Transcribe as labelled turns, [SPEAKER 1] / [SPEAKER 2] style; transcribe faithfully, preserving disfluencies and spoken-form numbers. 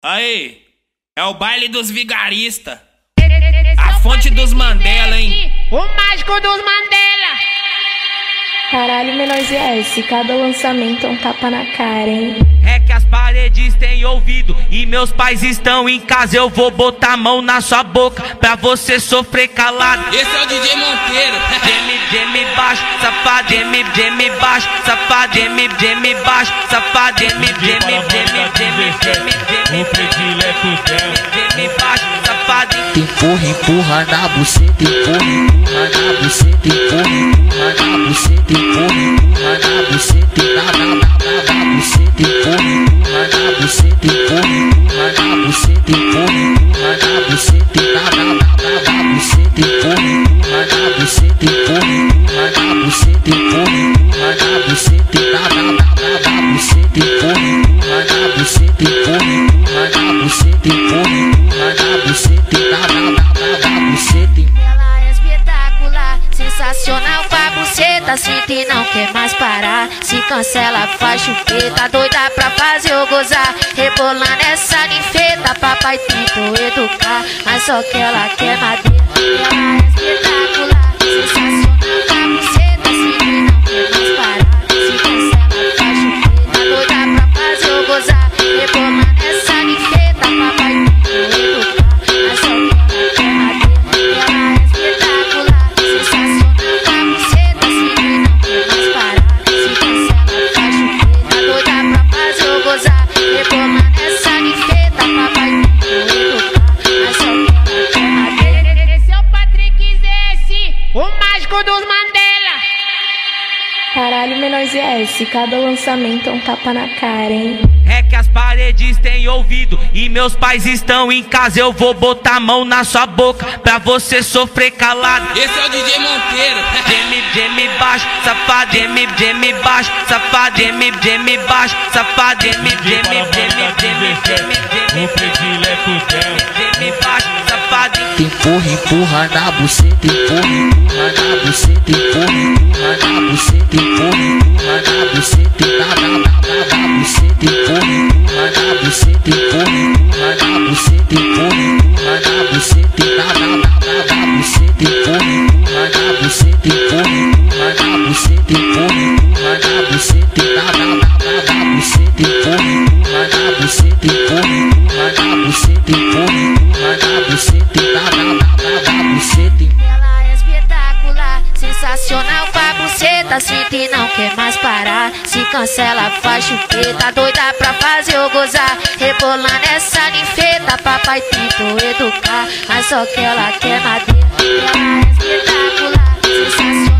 [SPEAKER 1] Aí, é o baile dos vigaristas. A fonte dos Mandela, hein?
[SPEAKER 2] O mágico dos Mandela.
[SPEAKER 3] Caralho, menor Z S, cada lançamento é um tapa na cara, hein?
[SPEAKER 4] É que as paredes têm ouvido e meus pais estão em casa. Eu vou botar a mão na sua boca pra você sofrer calado.
[SPEAKER 1] Esse é o D J Monteiro.
[SPEAKER 4] Geme, geme baixo, safado, geme, geme baixo, safado, geme, geme baixo, safado, geme, geme, geme, geme, geme, geme, geme baixo, safado.
[SPEAKER 5] Empurra, empurra na buceta, empurra, empurra na buceta, empurra, empurra na buceta, empurra, empurra na buceta, na na na na buceta, empurra, empurra na buceta, empurra, empurra na buceta, empurra, empurra na buceta, na na na na buceta, empurra, empurra na buceta, empurra, empurra na buceta, empurra, empurra na buceta, na na na na buceta, empurra, empurra na buceta, empurra, empurra na buceta, empurra, empurra na buceta, na na na na buceta.
[SPEAKER 6] Ela é espetacular, sensacional com a buceta, sinta e não quer mais parar. Se cancela, faz chupeta, doida pra fazer eu gozar. Rebolando essa ninfeta, papai tentou educar, mas só que ela quer madeira. Ela é espetacular, sensacional com a buceta, sinta e não quer mais parar. Se cancela, faz chupeta, doida pra fazer eu gozar. Rebolando essa ninfeta, papai tentou educar, mas só que ela quer madeira. Ela é espetacular, sensacional com a buceta, sinta e não quer mais parar. Se cancela, faz chupeta, doida pra fazer eu gozar. Rebolando essa ninfeta, papai tentou educar, mas só que ela quer madeira.
[SPEAKER 2] Esse é o Patrick Z S, o mágico dos Mandela.
[SPEAKER 3] Caralho, menor Z S, cada lançamento é um tapa na cara, hein?
[SPEAKER 4] É que as paredes têm ouvido e meus pais estão em casa. Eu vou botar a mão na sua boca pra você sofrer calado.
[SPEAKER 1] Esse é o D J Monteiro.
[SPEAKER 4] Geme, geme baixo, safado, geme, geme baixo, safado, geme, geme baixo, safado, geme, geme, geme, geme, geme, geme, geme baixo, safado.
[SPEAKER 5] Empurra, empurra na buceta, empurra, empurra na buceta, empurra, empurra na buceta, empurra, empurra na buceta, na na na na buceta, empurra, empurra na buceta, empurra, empurra na buceta, empurra, empurra na buceta, na na na na buceta, empurra, empurra na buceta, empurra, empurra na buceta, empurra, empurra na buceta, na na na na buceta, empurra, empurra na buceta, empurra, empurra na buceta, empurra, empurra na buceta, na na na na buceta.
[SPEAKER 6] Ela é espetacular, sensacional com a buceta, sinta e não quer mais parar. Se cancela, faz chupeta, doida pra fazer eu gozar. Rebolando essa ninfeta, papai tentou educar, mas só que ela quer madeira. Ela é espetacular, sensacional